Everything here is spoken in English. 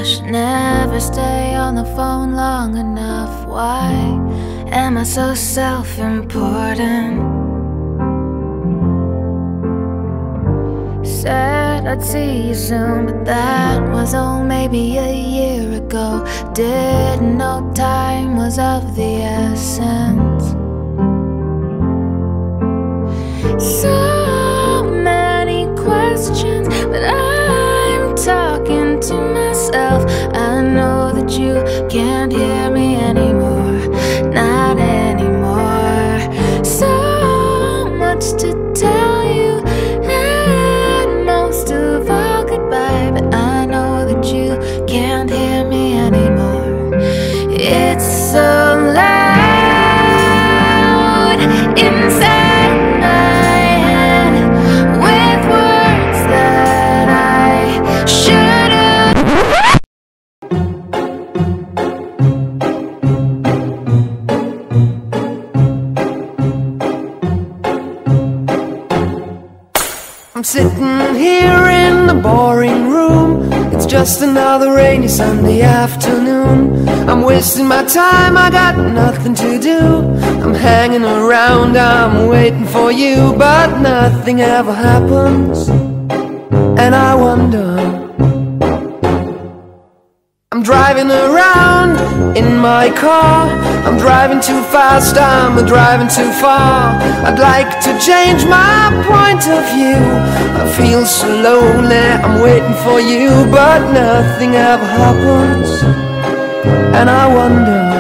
should never stay on the phone long enough. Why am I so self-important? Said I'd see you soon, but that was maybe a year ago. Didn't know time was of the essence. So many questions, but I'm talking to myself. I know that you can't hear me anymore, not anymore. So much to tell you, and most of all goodbye, but I know that you can't hear me anymore. It's so loud inside my head, with words that I should have. I'm sitting here in the boring room. It's just another rainy Sunday afternoon. I'm wasting my time, I got nothing to do. I'm hanging around, I'm waiting for you, but nothing ever happens. And I wonder, I'm driving around in my car. I'm driving too fast, I'm driving too far. I'd like to change my point of view. I feel so lonely, I'm waiting for you, but nothing ever happens. And I wonder,